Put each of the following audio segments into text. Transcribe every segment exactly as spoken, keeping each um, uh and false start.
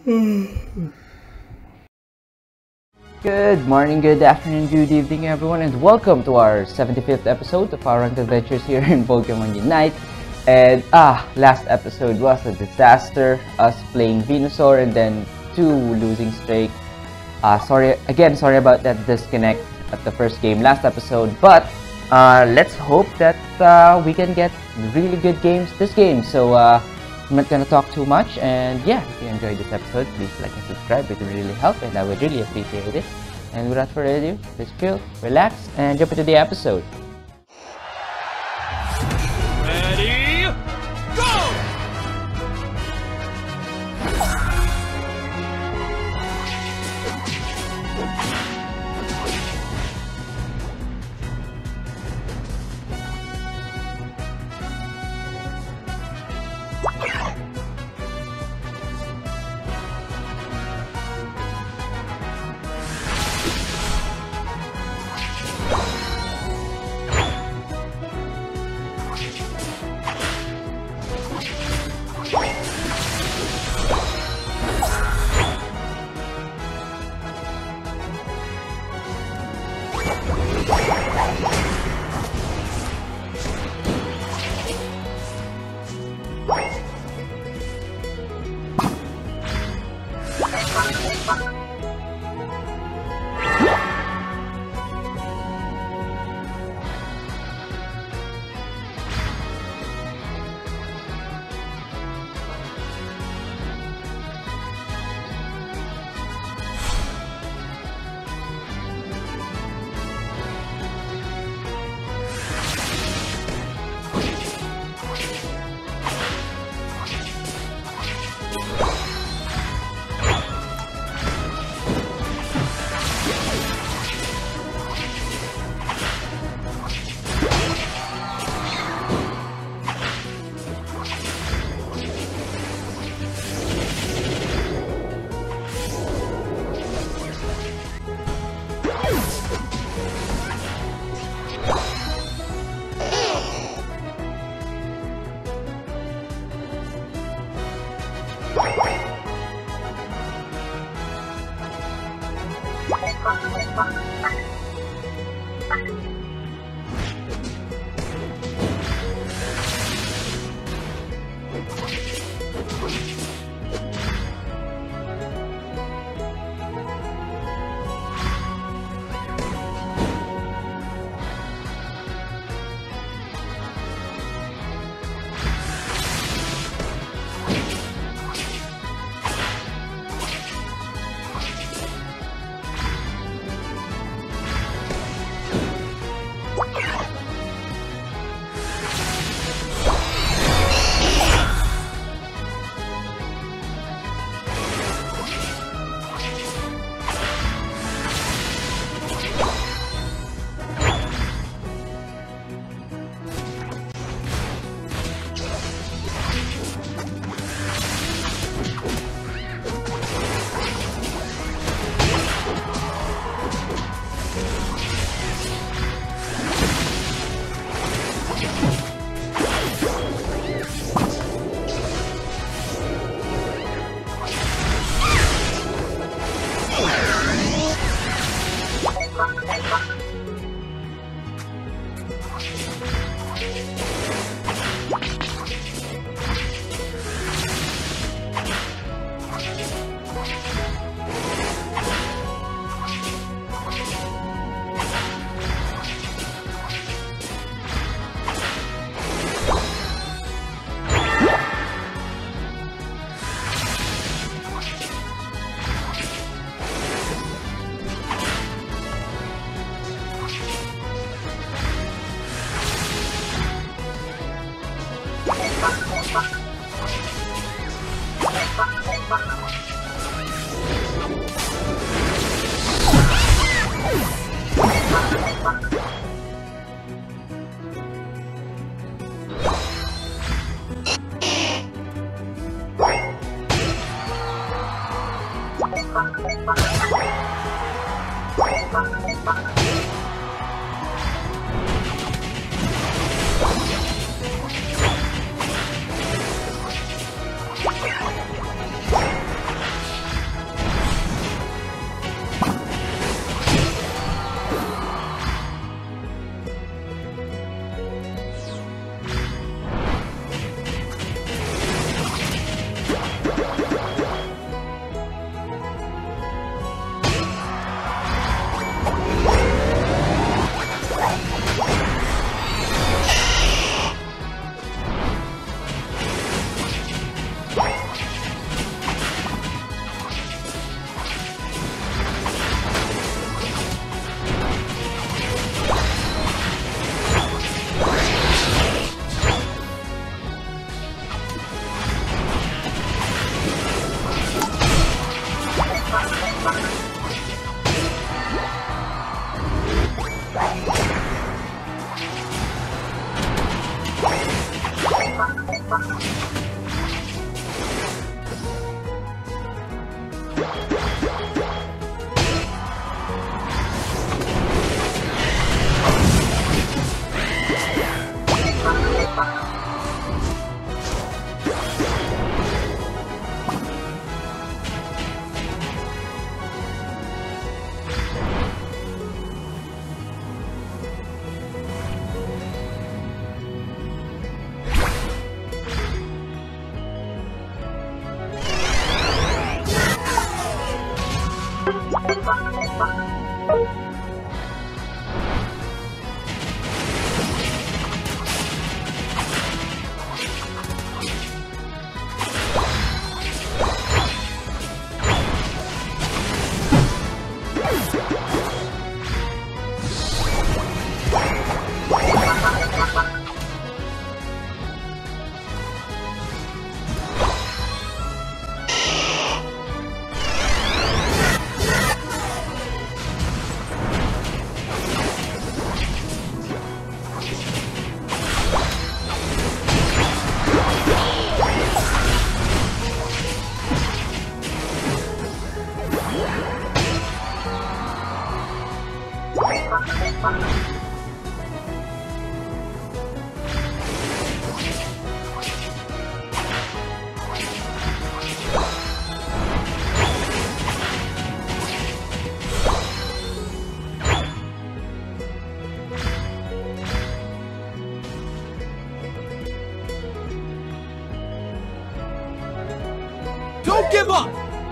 Good morning, good afternoon, good evening everyone, and welcome to our seventy-fifth episode of our ranked adventures here in Pokemon Unite. And ah, last episode was a disaster, us playing Venusaur and then two losing streak. Uh, sorry, again, sorry about that disconnect at the first game last episode, but uh, let's hope that uh, we can get really good games this game. So uh, I'm not gonna talk too much, and yeah, if you enjoyed this episode, please like and subscribe. It would really help, and I would really appreciate it. And without further ado, let's chill, relax, and jump into the episode. Ready, go! Don't give up!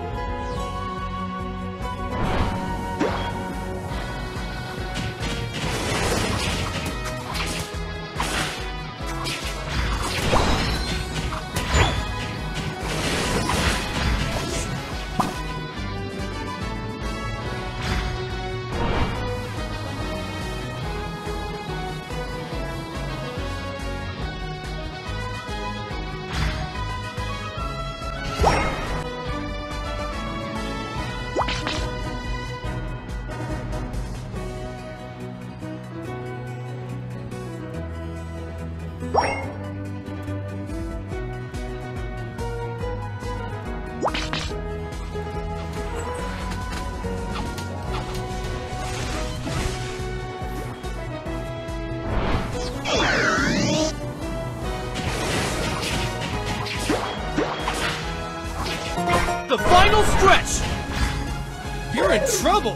The final stretch! You're in trouble!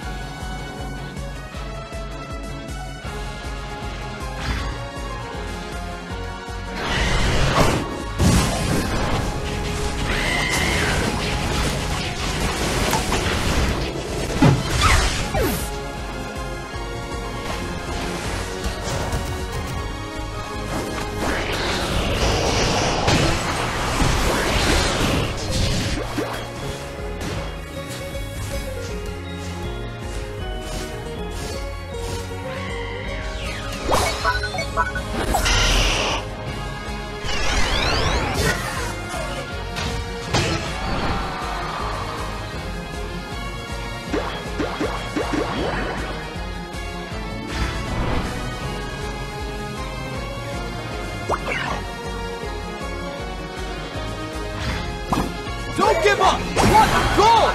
Don't give up! What a goal!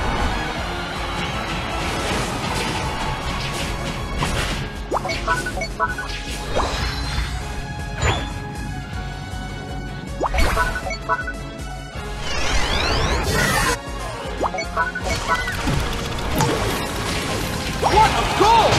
What a goal!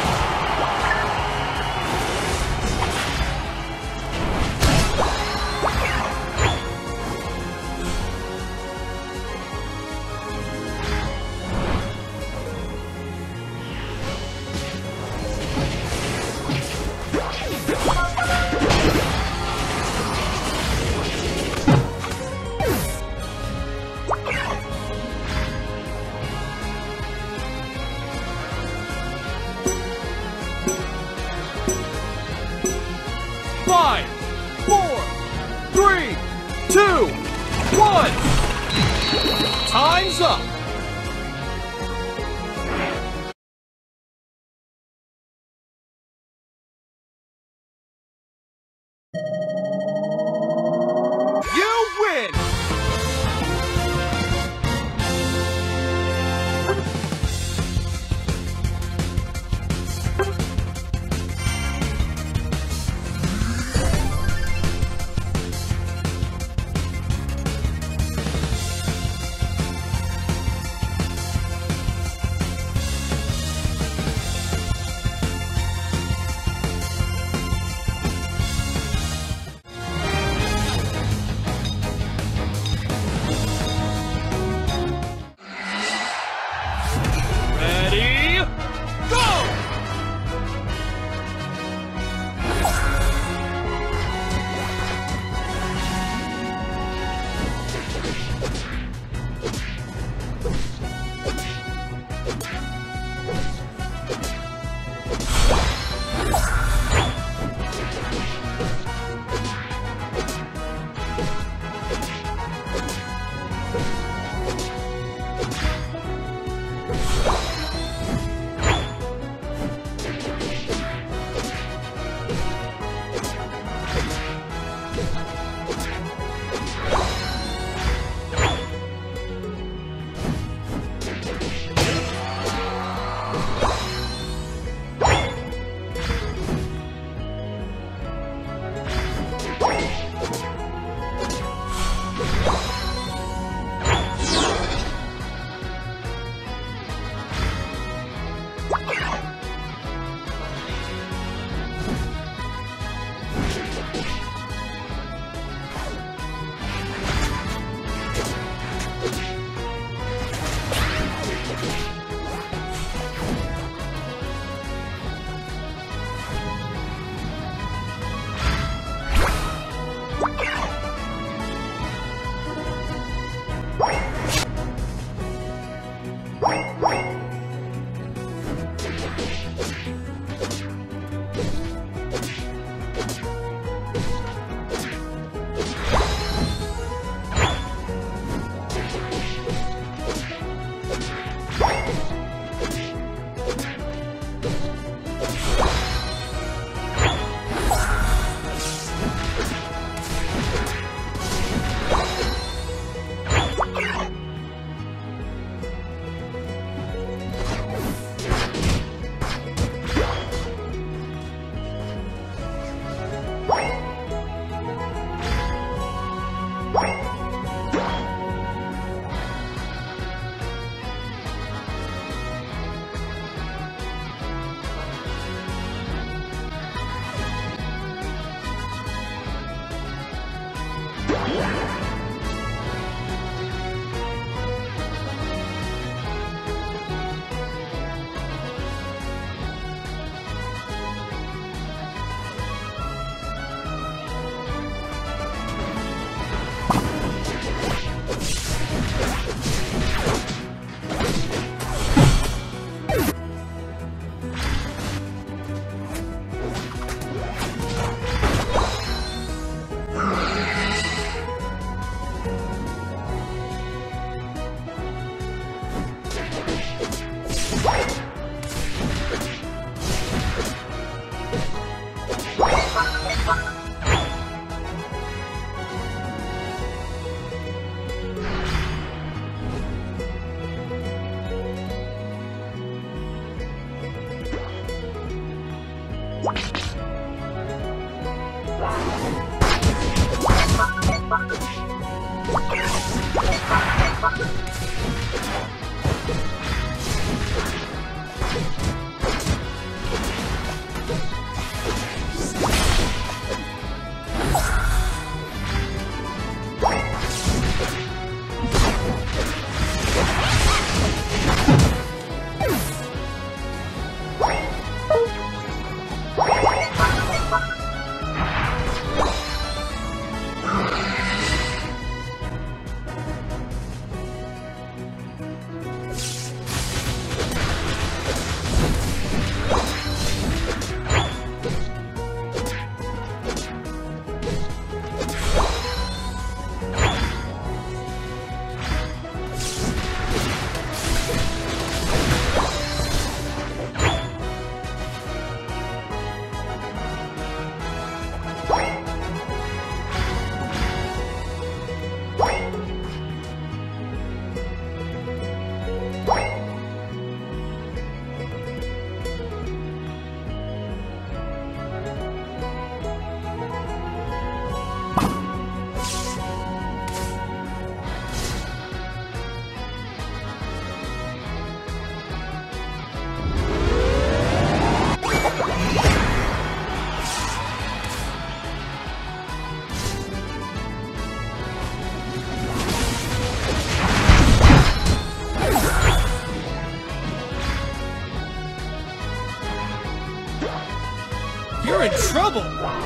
Five, four, three, two, one. Time's up. You win. You're in trouble!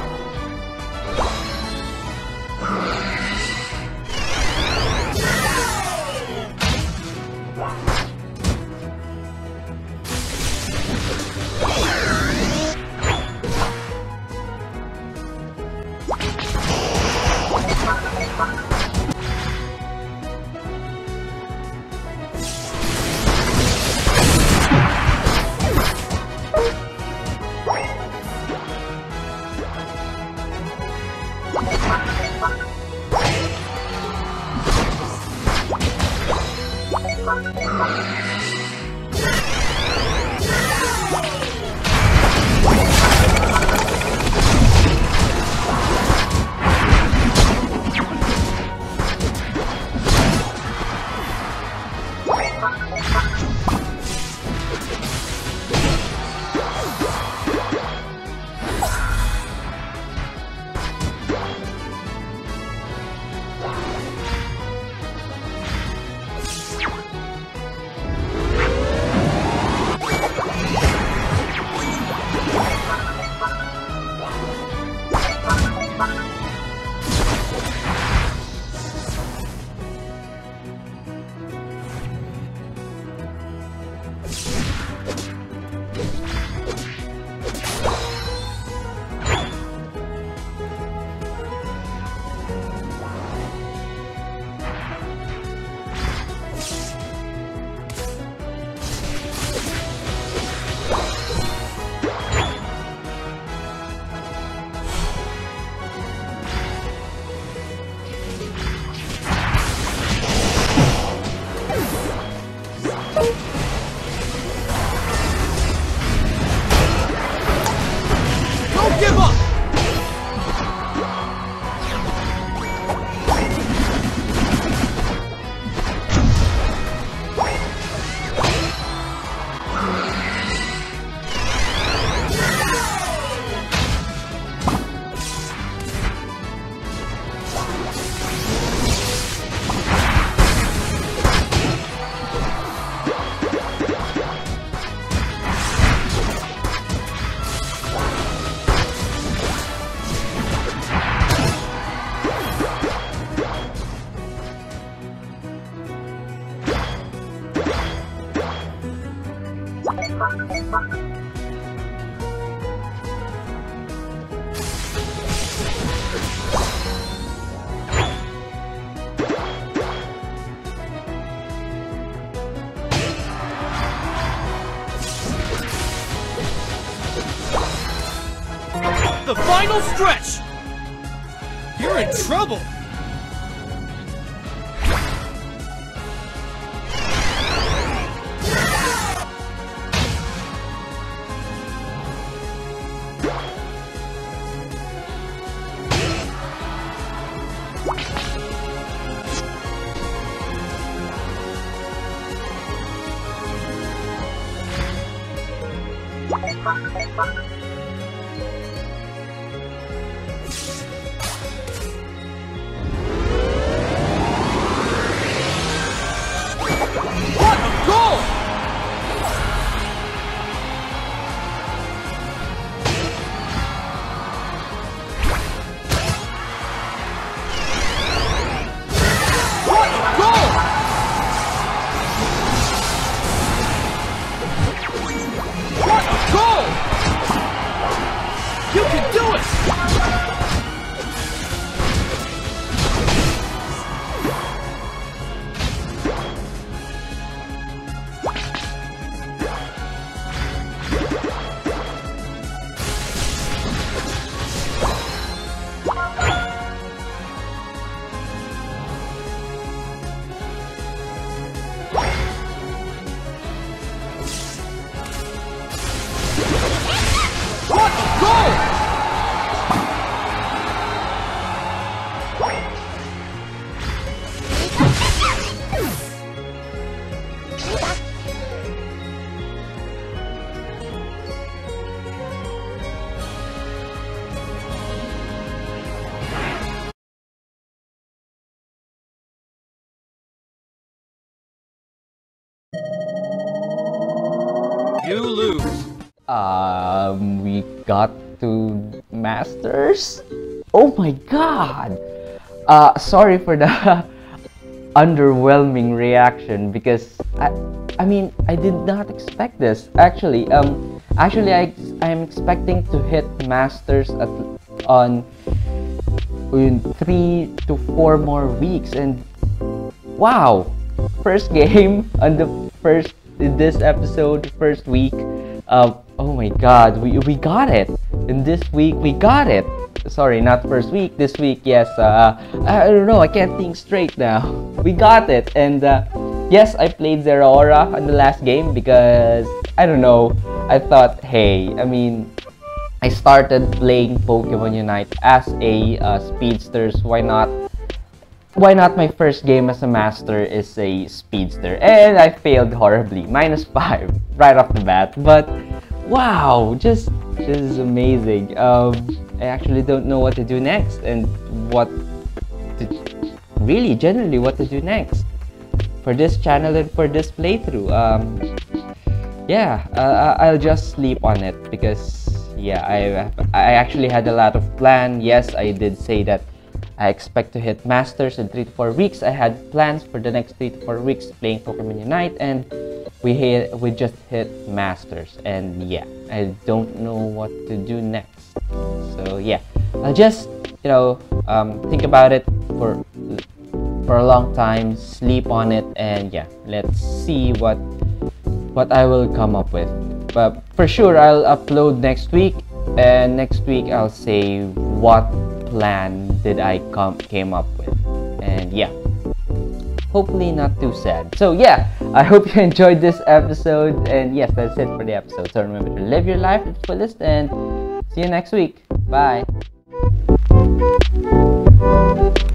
Give up! The final stretch! You're in trouble! What a goal! What a goal! What a goal! You can do it! What a goal! You lose. Um, we got to Masters? Oh my god! Uh, sorry for the underwhelming reaction because I, I mean, I did not expect this. Actually, um, actually, I, I'm expecting to hit Masters at on in three to four more weeks, and wow, first game on the first in this episode, first week. Uh, oh my god, we, we got it! In this week, we got it! Sorry, not first week, this week, yes, uh, I don't know, I can't think straight now. We got it! And uh, yes, I played Zeraora on the last game because, I don't know, I thought, hey, I mean, I started playing Pokemon Unite as a uh, speedsters, why not? Why not my first game as a master is a speedster? And I failed horribly, minus five right off the bat. But wow, just this is amazing. Um, I actually don't know what to do next and what to really, generally, what to do next for this channel and for this playthrough. Um, yeah, uh, I'll just sleep on it because yeah, I I actually had a lot of plan. Yes, I did say that I expect to hit Masters in three to four weeks. I had plans for the next three to four weeks playing Pokemon Unite, and we hit, we just hit Masters. And yeah, I don't know what to do next. So yeah, I'll just you know um, think about it for for a long time, sleep on it, and yeah, let's see what what I will come up with. But for sure, I'll upload next week, and next week I'll say what plan did I come came up with, and yeah, hopefully not too sad. So yeah, I hope you enjoyed this episode, and yes, that's it for the episode. So remember to live your life to the fullest, and see you next week. Bye.